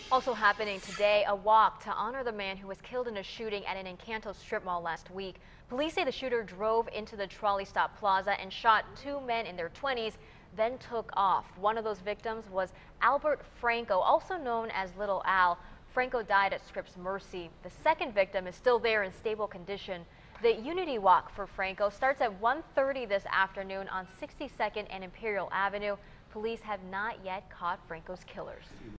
Also happening today, a walk to honor the man who was killed in a shooting at an Encanto strip mall last week. Police say the shooter drove into the trolley stop plaza and shot two men in their 20s, then took off. One of those victims was Albert Franco, also known as Little Al. Franco died at Scripps Mercy. The second victim is still there in stable condition. The Unity Walk for Franco starts at 1:30 this afternoon on 62nd and Imperial Avenue. Police have not yet caught Franco's killers.